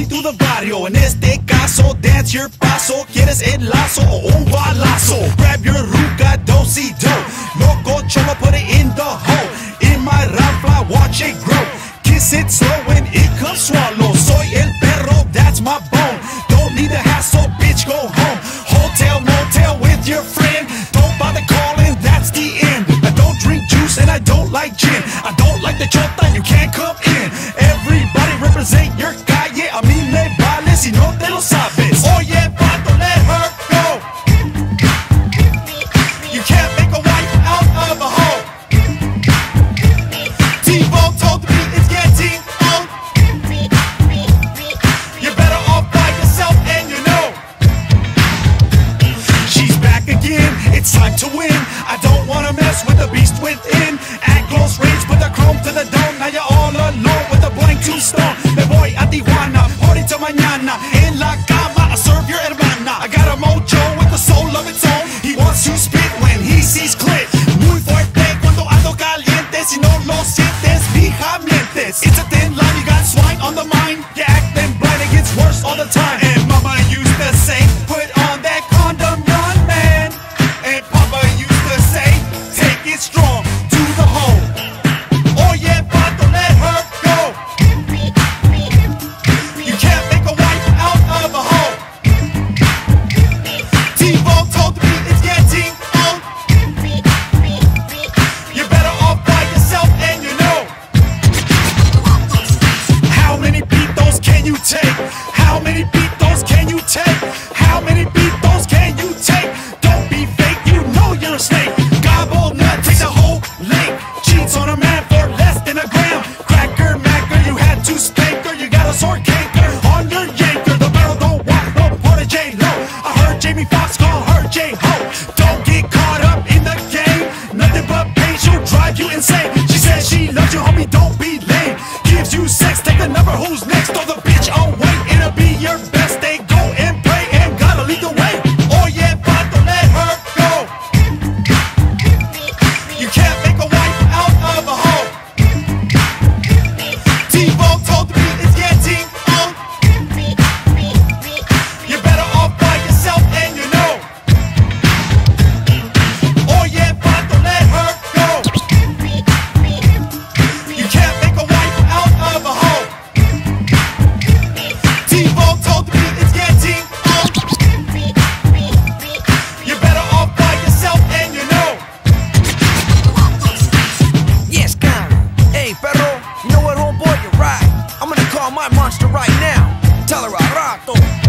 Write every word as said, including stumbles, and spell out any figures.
Rolling through the barrio, en este caso, dance your paso. ¿Quieres el lazo o un balazo? Grab your ruga, do-si-do. Loco cholo, put it in the hole. In my rafla, watch it grow. Kiss it slow when it comes swallow. Soy el perro, that's my bone. Don't need a hassle, bitch, go home. Hotel, motel with your friend. Don't bother calling, that's the end. I don't drink juice and I don't like gin. I don't like the chota, you can't come in. Everybody represent your calle. A mí me vale si no te lo sabes. Oye, pato, let her go. You can't make a wife out of a hoe. T-Bone told me it's getting old. You're better off by yourself and you know. She's back again, it's time to win. I don't wanna mess with the beast within. At close range, put the chrome to the dome. Now you're all alone with a blank two stone. Me voy a Tijuana, party till mañana. En la cama, I serve your hermana. I got a mojo with a soul of its own. He wants to spit when he sees clit. Muy fuerte cuando ando caliente. Si no lo sientes, fija mientes. It's a thin line, you got swine on the mind. You're acting blind, it gets worse all the time. And mama used to say, put on that condom, young man. And papa used to say, take it strong to the hole. Oye, pato, let her go. You can't make a wife out of a hoe. T-Bone told me it's getting old. You're better off by yourself and you know. How many pitos can you take? How many pitos can you take? How many pitos can you take? Don't be fake, you know you're a snake. Gobble nut, take the whole lake. Cheats on a man for less than a gram. Cracker, macker, you had to spank her. You got a sore canker on your yanker. The barrel don't walk, no part of J-Lo. I heard Jamie Foxx call her J-Ho. Don't get caught up in the game. Nothing but pain, she'll drive you insane. She says she loves you, homie, don't be lame. Gives you sex, take the number, who's next? Throw the bitch away, it'll be your best day. Go and pray and gotta lead the way. Oye, pato, let her go. You can't make a wife out of a hoe. T-Bone told me it's getting old. You're better off by yourself and you know. Oye, pato, let her go. You can't make a wife out of a hoe. T-Bone told me it's getting old. You're better off by yourself and you know. Yes, Connor. Hey, perro, you know what, homeboy? You're right. I'm gonna call my monster right now. Tell her a rato.